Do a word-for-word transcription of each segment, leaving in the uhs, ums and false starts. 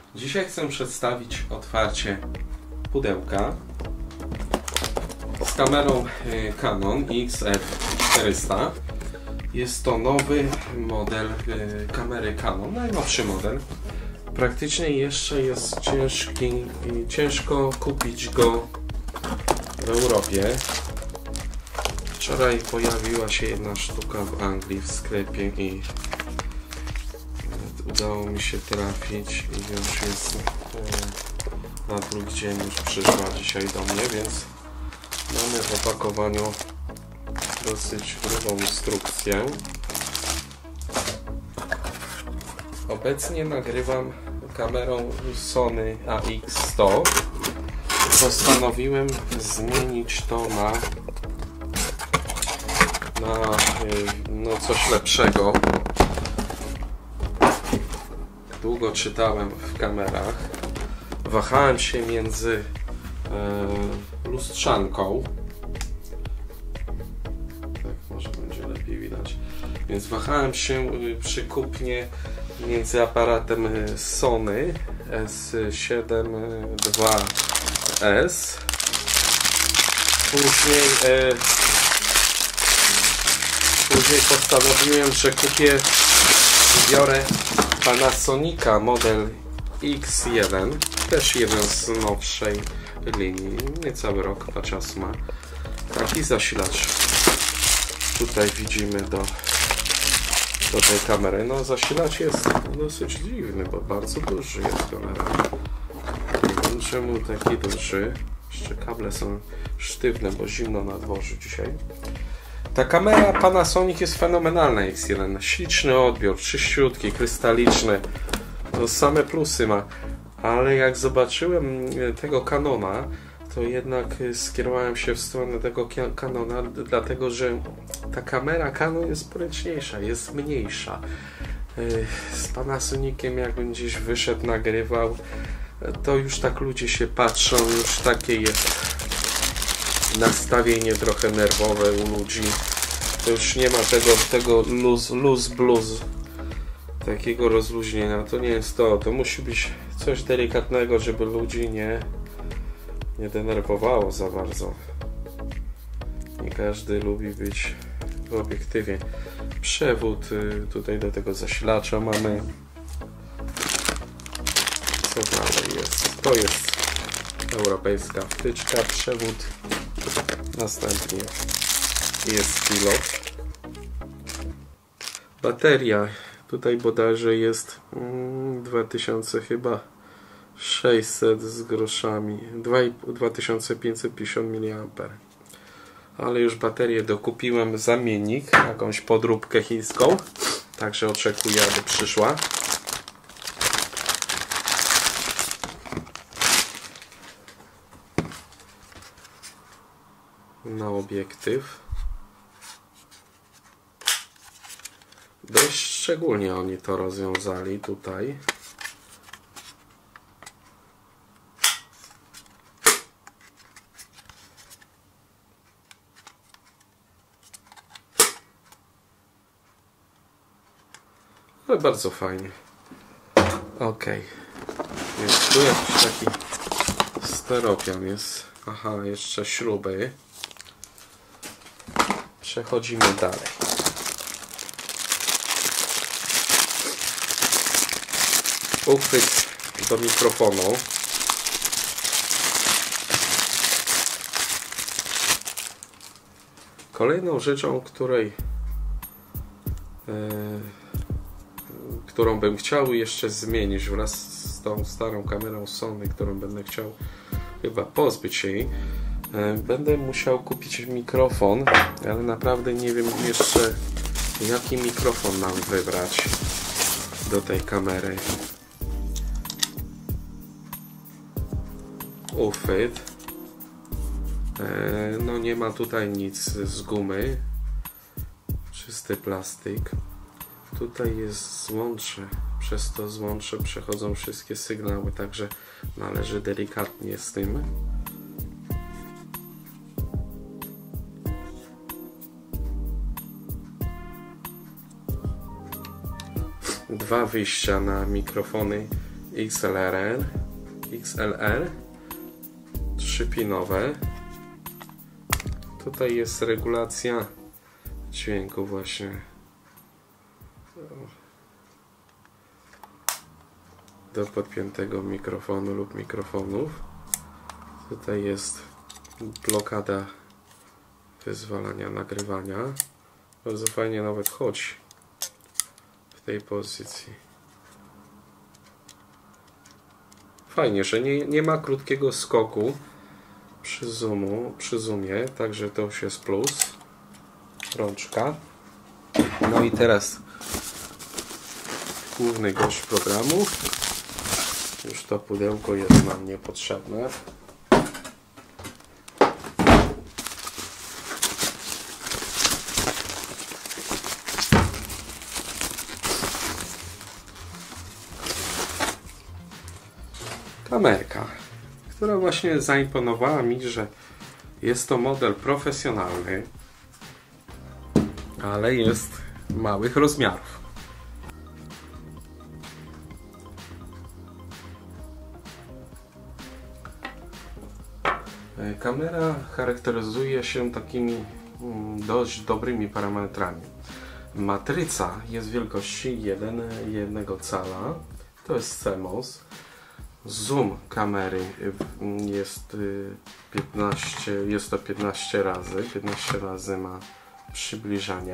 Dzisiaj chcę przedstawić otwarcie pudełka z kamerą Canon X F czterysta. Jest to nowy model kamery Canon, najnowszy model. Praktycznie jeszcze jest ciężki, ciężko kupić go w Europie. Wczoraj pojawiła się jedna sztuka w Anglii w sklepie i udało mi się trafić i już jest na drugi dzień, już przyszła dzisiaj do mnie, więc mamy w opakowaniu dosyć grubą instrukcję. Obecnie nagrywam kamerą Sony A X sto. Postanowiłem zmienić to na, na no coś lepszego. Długo czytałem w kamerach. Wahałem się między e, lustrzanką. Tak, może będzie lepiej widać. Więc wahałem się przy kupnie między aparatem Sony S siedem dwa S. Później, e, później postanowiłem, że kupię, biorę Panasonica model X jeden, też jeden z nowszej linii, niecały rok chyba czasu ma. Taki zasilacz tutaj widzimy do, do tej kamery. No zasilacz jest dosyć dziwny, bo bardzo duży jest kamera. Nie wiem czemu taki duży. Jeszcze kable są sztywne, bo zimno na dworzu dzisiaj. Ta kamera Panasonic jest fenomenalna, X jeden. Śliczny odbiór, czyściutki, krystaliczny. To same plusy ma. Ale jak zobaczyłem tego Canona, to jednak skierowałem się w stronę tego Canona, dlatego że ta kamera Canon jest poręczniejsza, jest mniejsza. Z Panasoniciem jakbym gdzieś wyszedł, nagrywał, to już tak ludzie się patrzą, już takie jest nastawienie trochę nerwowe u ludzi. To już nie ma tego, tego luz, luz, blues, takiego rozluźnienia. To nie jest to. To musi być coś delikatnego, żeby ludzi nie, nie denerwowało za bardzo. Nie każdy lubi być w obiektywie. Przewód tutaj do tego zasilacza mamy. Co dalej jest? To jest europejska wtyczka, przewód. Następnie jest pilot. Bateria tutaj bodajże jest mm, dwa tysiące chyba sześćset z groszami, dwa tysiące pięćset pięćdziesiąt miliamperów. Ale już baterię dokupiłem, zamiennik, jakąś podróbkę chińską, także oczekuję, aby przyszła. Na obiektyw. Dość szczególnie oni to rozwiązali tutaj. Ale bardzo fajnie. Ok. Więc tu jakiś taki steropian jest. Aha, jeszcze śruby. Przechodzimy dalej. Uchwyt do mikrofonu. Kolejną rzeczą, której yy, którą bym chciał jeszcze zmienić wraz z tą starą kamerą Sony, którą będę chciał chyba pozbyć się jej, będę musiał kupić mikrofon, ale naprawdę nie wiem jeszcze, jaki mikrofon mam wybrać do tej kamery. Uchwyt. No nie ma tutaj nic z gumy. Czysty plastik. Tutaj jest złącze. Przez to złącze przechodzą wszystkie sygnały, także należy delikatnie z tym. Dwa wyjścia na mikrofony X L R, X L R, trzypinowe. Tutaj jest regulacja dźwięku właśnie do podpiętego mikrofonu lub mikrofonów. Tutaj jest blokada wyzwalania nagrywania. Bardzo fajnie nawet chodzi w tej pozycji. Fajnie, że nie, nie ma krótkiego skoku przy zoomu, przy zoomie, także to już jest plus. Rączka. No i teraz główny gość programu. Już to pudełko jest nam niepotrzebne. Kamerka, która właśnie zaimponowała mi, że jest to model profesjonalny, ale jest małych rozmiarów. Kamera charakteryzuje się takimi dość dobrymi parametrami. Matryca jest wielkości jeden cala, to jest C M O S. Zoom kamery jest piętnaście, jest to piętnaście razy, piętnaście razy ma przybliżanie.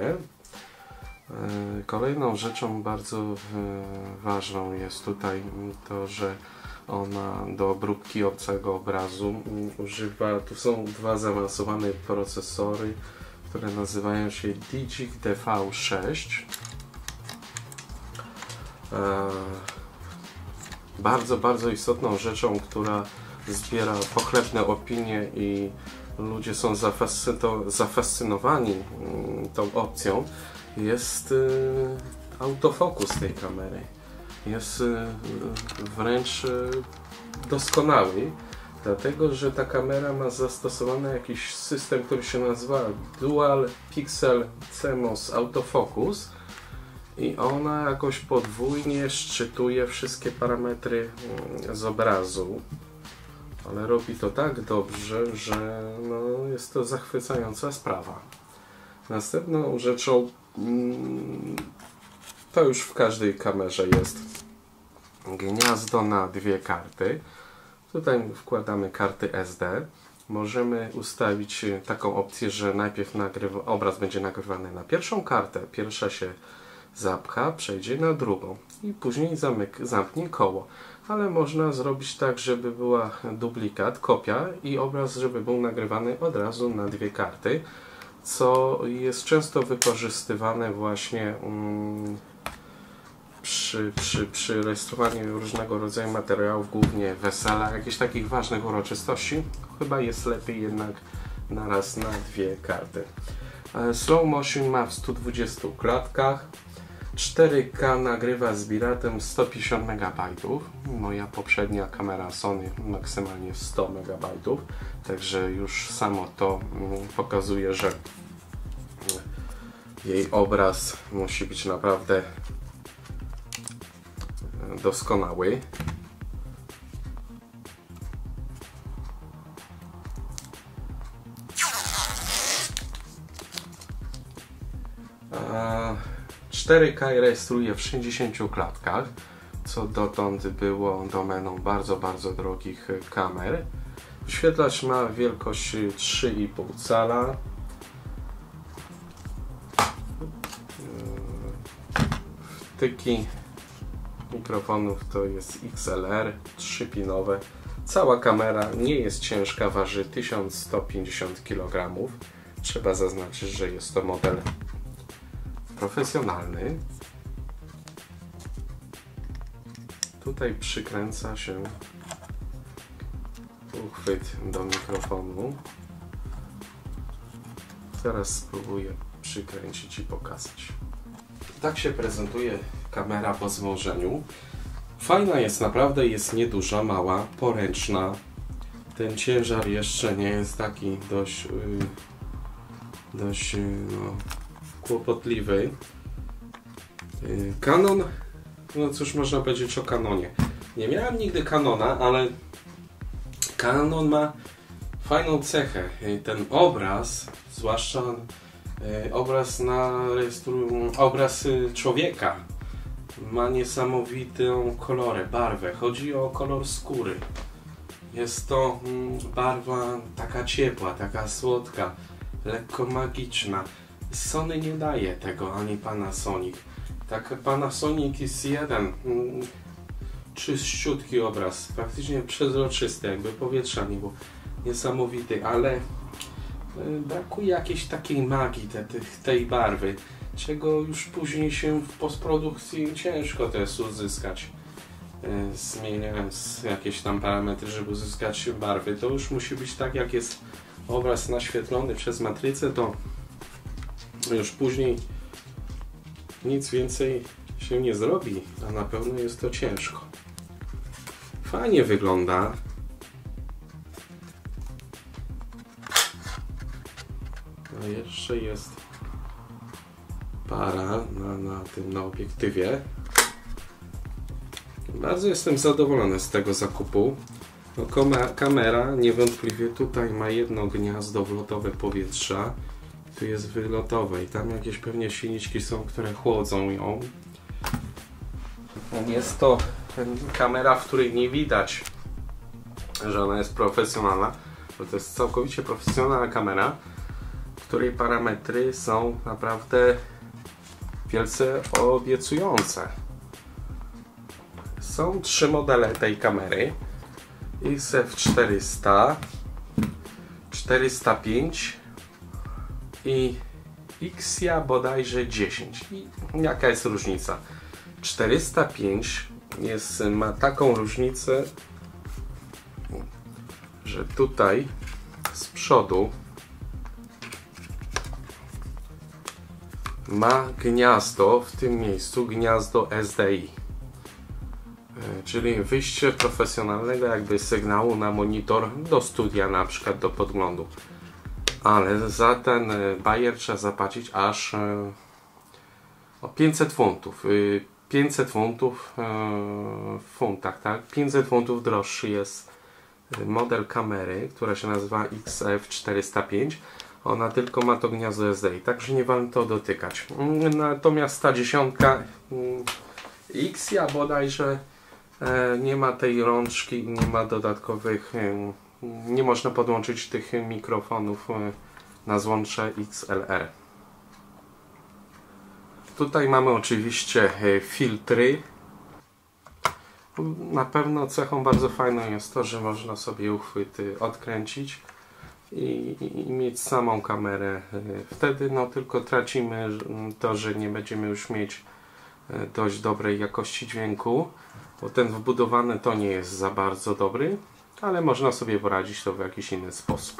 Kolejną rzeczą bardzo ważną jest tutaj to, że ona do obróbki obcego obrazu używa, tu są dwa zaawansowane procesory, które nazywają się Digic D V sześć. Bardzo, bardzo istotną rzeczą, która zbiera pochlebne opinie i ludzie są zafascynowani tą opcją, jest autofokus tej kamery. Jest wręcz doskonały, dlatego że ta kamera ma zastosowany jakiś system, który się nazywa Dual Pixel C M O S Autofocus i ona jakoś podwójnie szczytuje wszystkie parametry z obrazu, ale robi to tak dobrze, że no, jest to zachwycająca sprawa. Następną rzeczą, to już w każdej kamerze jest gniazdo na dwie karty. Tutaj wkładamy karty S D. Możemy ustawić taką opcję, że najpierw nagrywa, obraz będzie nagrywany na pierwszą kartę, pierwsza się zapcha, przejdzie na drugą i później zamyk, zamknie koło. Ale można zrobić tak, żeby była duplikat, kopia i obraz, żeby był nagrywany od razu na dwie karty, co jest często wykorzystywane właśnie um, przy, przy, przy rejestrowaniu różnego rodzaju materiałów, głównie wesela, jakichś takich ważnych uroczystości. Chyba jest lepiej jednak naraz na dwie karty. Slow motion ma w stu dwudziestu klatkach. cztery K nagrywa z biratem sto pięćdziesiąt megabajtów. Moja poprzednia kamera Sony maksymalnie sto megabajtów. Także już samo to pokazuje, że jej obraz musi być naprawdę doskonały. cztery K rejestruje w sześćdziesięciu klatkach, co dotąd było domeną bardzo, bardzo drogich kamer. Wyświetlacz ma wielkość trzy i pół cala. Wtyki mikrofonów to jest X L R, trzypinowe. Cała kamera nie jest ciężka, waży tysiąc sto pięćdziesiąt kilogramów. Trzeba zaznaczyć, że jest to model profesjonalny. Tutaj przykręca się uchwyt do mikrofonu. Teraz spróbuję przykręcić i pokazać. Tak się prezentuje kamera po złożeniu. Fajna jest naprawdę, jest nieduża, mała, poręczna. Ten ciężar jeszcze nie jest taki dość, yy, dość yy, no, kłopotliwy. Yy, Canon, no cóż można powiedzieć o Canonie. Nie miałem nigdy Canona, ale Canon ma fajną cechę. Ten obraz, zwłaszcza obraz na obraz człowieka, ma niesamowitą kolorę, barwę. Chodzi o kolor skóry. Jest to barwa taka ciepła, taka słodka, lekko magiczna. Sony nie daje tego, ani Panasonic. Tak, Panasonic jest jeden czyściutki obraz, praktycznie przezroczysty, jakby powietrza nie było. Niesamowity, ale brakuje jakiejś takiej magii te, te, tej barwy, czego już później się w postprodukcji ciężko też uzyskać. Zmieniając jakieś tam parametry, żeby uzyskać barwy, to już musi być tak, jak jest obraz naświetlony przez matrycę, to już później nic więcej się nie zrobi, a na pewno jest to ciężko. Fajnie wygląda. A jeszcze jest para na, na tym na obiektywie. Bardzo jestem zadowolony z tego zakupu. No, kamera niewątpliwie tutaj ma jedno gniazdo wlotowe powietrza. Tu jest wylotowe i tam jakieś pewnie silniczki są, które chłodzą ją. Jest to kamera, w której nie widać, że ona jest profesjonalna, bo to jest całkowicie profesjonalna kamera, w której parametry są naprawdę wielce obiecujące. Są trzy modele tej kamery: X F czterysta, czterysta pięć i Xia bodajże dziesięć. I jaka jest różnica? czterysta pięć jest, ma taką różnicę, że tutaj z przodu ma gniazdo, w tym miejscu gniazdo S D I, czyli wyjście profesjonalnego jakby sygnału na monitor do studia, na przykład do podglądu. Ale za ten bajer trzeba zapłacić aż o pięćset funtów. pięćset funtów w funtach, tak? pięćset funtów droższy jest model kamery, która się nazywa X F czterysta pięć. Ona tylko ma to gniazdo S D I, także nie warto dotykać. Natomiast ta dziesiątka Xia bodajże nie ma tej rączki, nie ma dodatkowych, nie można podłączyć tych mikrofonów na złącze X L R. Tutaj mamy oczywiście filtry. Na pewno cechą bardzo fajną jest to, że można sobie uchwyty odkręcić i, i, i mieć samą kamerę. Wtedy no tylko tracimy to, że nie będziemy już mieć dość dobrej jakości dźwięku, bo ten wbudowany to nie jest za bardzo dobry, ale można sobie poradzić to w jakiś inny sposób.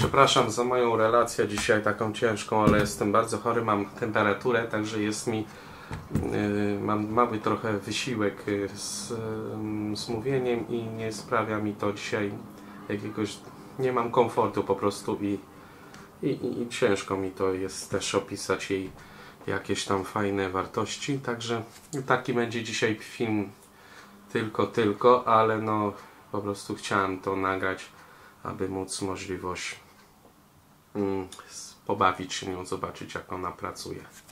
Przepraszam za moją relację dzisiaj taką ciężką, ale jestem bardzo chory, mam temperaturę, także jest mi, yy, mam mały trochę wysiłek z, yy, z mówieniem i nie sprawia mi to dzisiaj jakiegoś, nie mam komfortu po prostu i, i, i, i ciężko mi to jest też opisać jej jakieś tam fajne wartości, także taki będzie dzisiaj film tylko, tylko, ale no po prostu chciałem to nagrać, aby móc możliwość mm, pobawić się nią, zobaczyć jak ona pracuje.